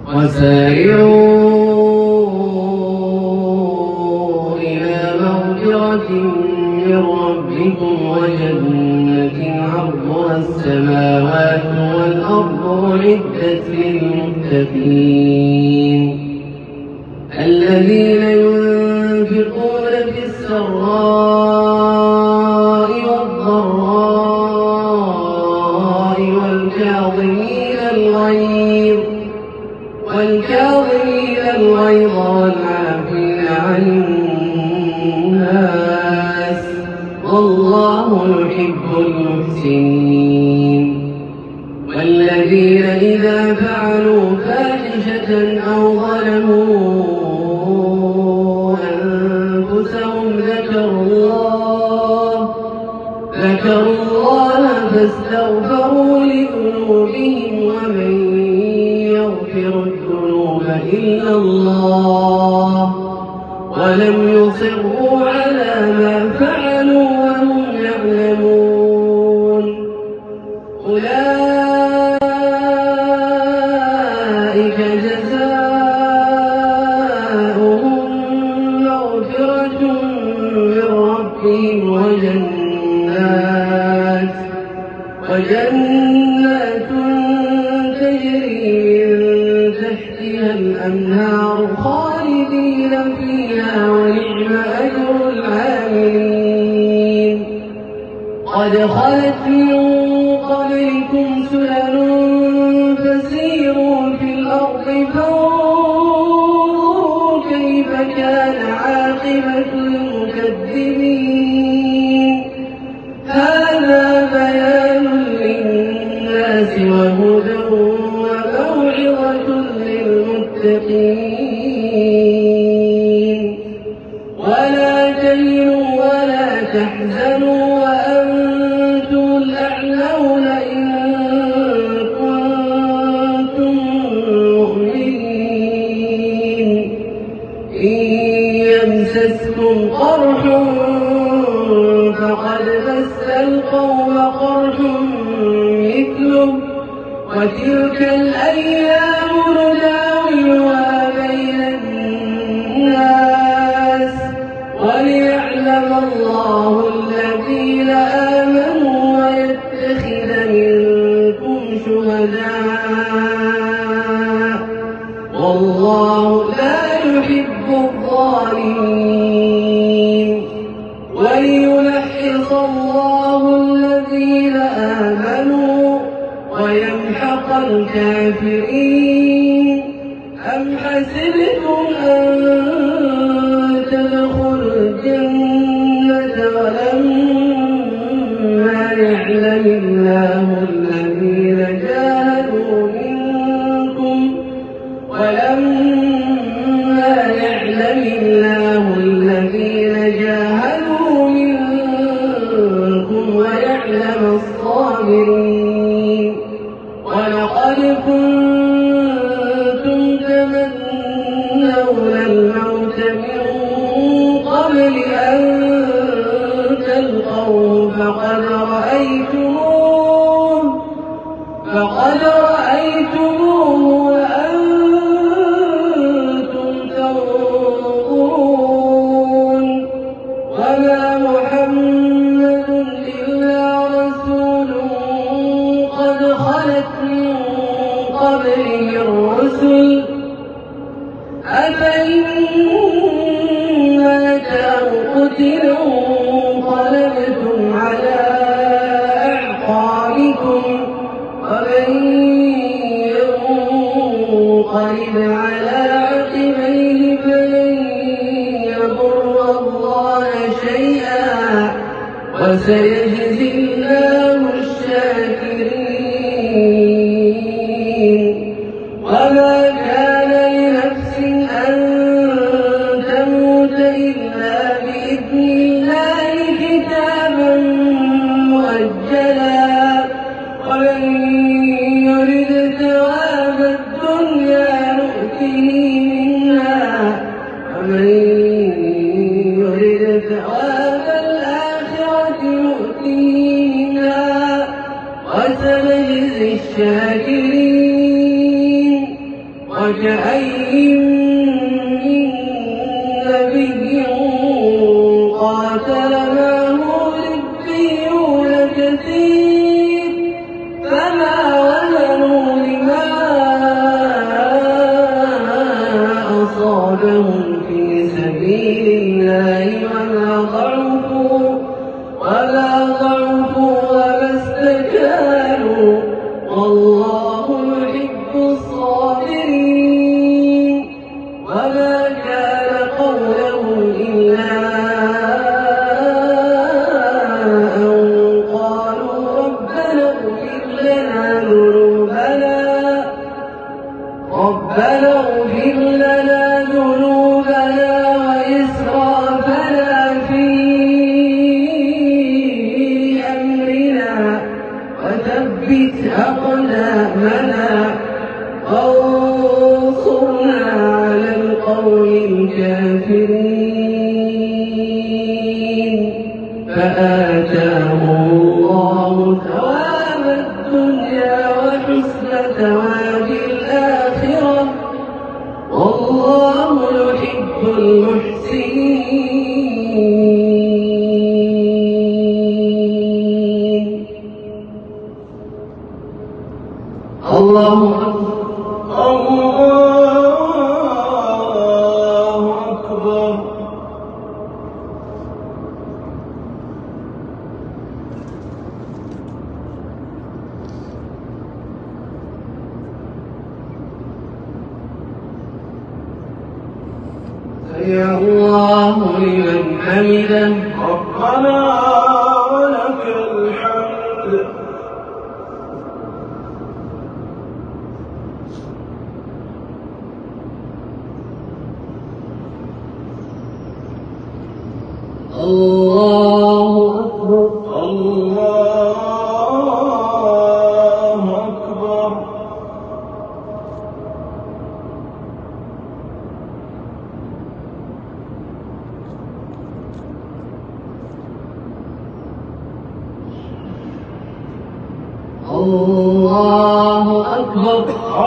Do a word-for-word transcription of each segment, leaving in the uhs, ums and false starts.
وسارعوا إلى مغفرة من ربكم وجنة عرضها السماوات والأرض أعدت للمتقين الذين ينفقون في السراء والضراء والكاظمين الغيظ والكاظمين الغيظ والعافين عن الناس والله يحب المحسنين والذين إذا فعلوا فاحشة أو ظلموا أنفسهم ذكروا الله ذكروا الله فاستغفروا لذنوبهم ومن يغفر الذنوب إلا الله ولم يصروا على ما فعلوا وهم يعلمون أولئك جزاؤهم مغفرة من ربهم وجنات وجنات تجري من تحتها الأنهار خالدين فيها ونعم أجر العاملين قد خلت من قبلكم سنن فسيروا في الأرض فانظروا كيف كان عاقبة المكذبين هذا بيان للناس وهدى وموعظة للمتقين ولا تهنوا ولا تحزنوا وأنتم الأعلون إن كنتم مؤمنين إن يمسسكم قرح فقد مس القوم قرح مثله وتلك الأيام نداولها بين الناس وليعلم الله الذين آمنوا ويتخذ منكم شهداء والله لا يحب الظالمين وليمحص الله الذين آمنوا ويمحق الكافرين أم حسبتم أن تدخلوا الجنة ولما يعلم الله الذين جاهدوا منكم ولما يعلم الله الذين جاهدوا منكم ويعلم الصابرين ولقد كنتم تمنون الموت من قبل أن تلقوه فقد رأيتموه فقد رأيتموه وأنتم تنظرون وما محمد إلا رسول قد خلت من قبله الرسل أفإن مات أو قتل انقلبتم على أعقابكم ومن ينقلب على عقبيه فلن يضر الله شيئا وسيجزي الله الشاكرين وما كان لنفس أن تموت إلا بإذن الله كتابا مؤجلا ومن يرد ثواب الدنيا نؤته منها ومن يرد ثواب الآخرة نؤته منها وسنجزي الشاكرين وكأين من نبي قاتل معه ربيون كثير فما وهنوا لما أصابهم في سبيل الله وما ضعفوا وما ضعفوا وما استكانوا والله يحب الصابرين وما كان قولهم إلا أن قالوا ربنا اغفر لنا ذنوبنا ربنا اغفر لنا ذنوبنا وإسرافنا في أمرنا وثبت أقدامنا وانصرنا على القوم الكافرين فآتاهم الله ثواب الدنيا وحسن ثواب الآخرة والله يحب المحسنين. الله الله أكبر. سمع الله لمن حمده ربنا ولك الحمد. الله أكبر الله أكبر. الله أكبر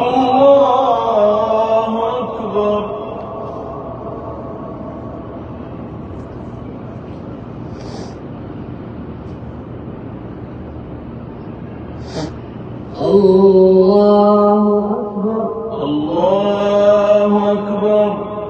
الله أكبر. الله أكبر الله أكبر.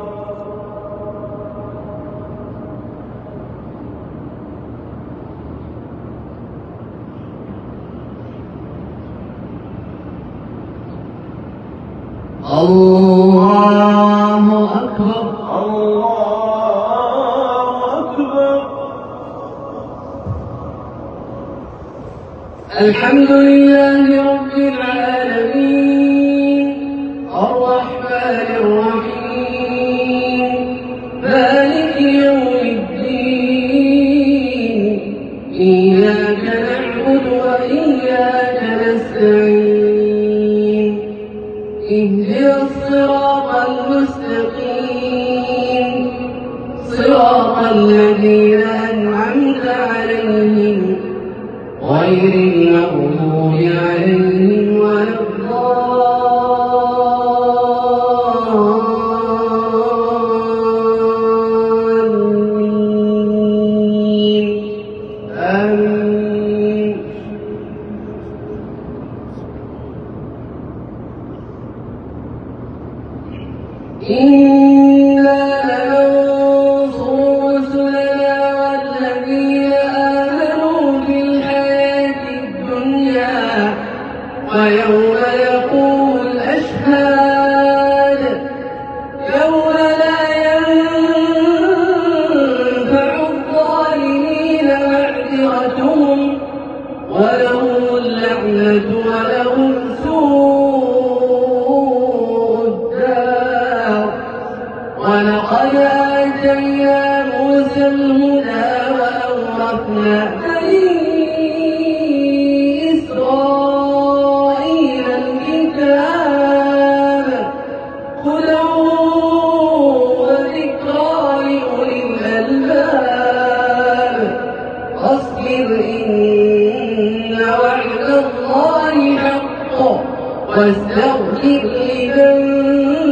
الله أكبر الله أكبر. الحمد لله رب العالمين الرحمن الرحيم مالك يوم الدين إياك نعبد وإياك نستعين اهدنا الصراط المستقيم صراط الذين أنعمت عليهم غير المغضوب عليهم ولا الضالين آمين. إنا لننصر رسلنا والذين آمنوا في الحياة الدنيا ويوم يقوم الأشهاد يوم لا ينفع الظالمين معذرتهم ولهم اللعنة ولهم سوء الدار. ولقد آتينا موسى الهدى وأورثنا بني إسرائيل الكتاب هدى وذكرى لأولي الألباب. فاصبر إن وعد الله حق واستغفر لذنبك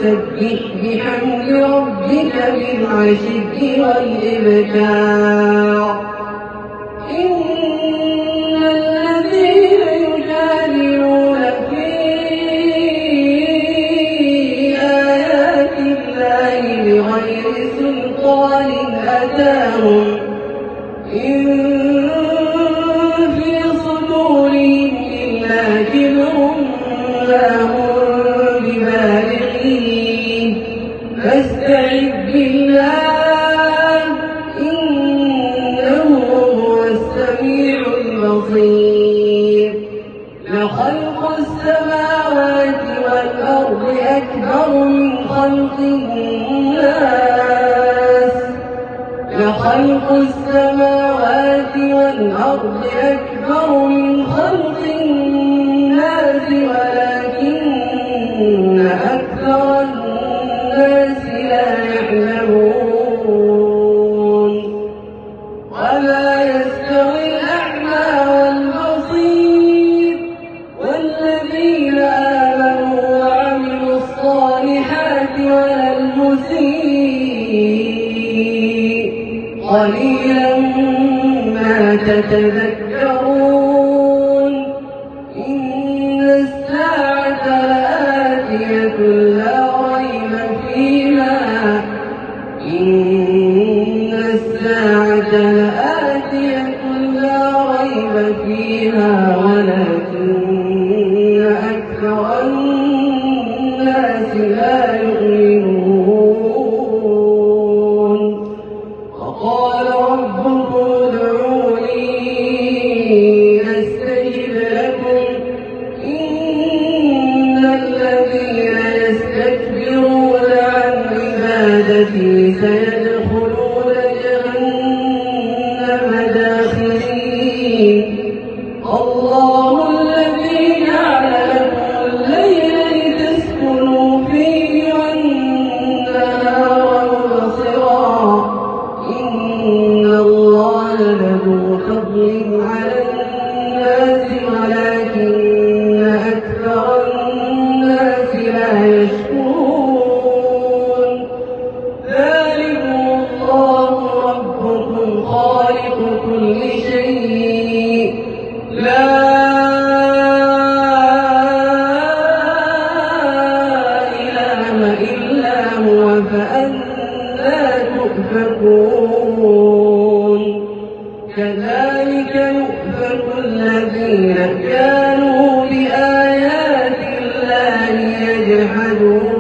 فسبح بحمد ربك بالعشي والإبكار. إن الذين يجادلون في آيات الله بغير سلطان أتاهم إن في صدورهم إلا كبر ما هم ببالغين فاستعذ بالله إنه هو السميع البصير. لخلق السماوات والأرض أكبر من خلق الناس لخلق السماوات والأرض أكبر من خلق الناس ولكن أكثر الناس لا يعلمون. وما يستوي الأعمى والبصير والذين آمنوا وعملوا الصالحات ولا المسيء قليلا ما تتذكرون. إن الساعة لآتية لا ريب فيها إن الساعة لآتية لا ريب فيها ولكن أكثر الناس لا يؤمنون. وقال ربكم ادعوني أستجب لكم إن الذين يستكبرون عن عبادتي سيدخلون جهنم داخرين. الله الذي جعل لكم الليل لتسكنوا فيه والنهار مبصرا إن الله لذو فضل على الناس ولكن أكثر الناس لا يشكرون. ذلكم الله ربكم خالق كل شيء لا إله إلا هو فأنى تؤفكون. كذلك يؤفك الذين كانوا بآيات الله يجحدون.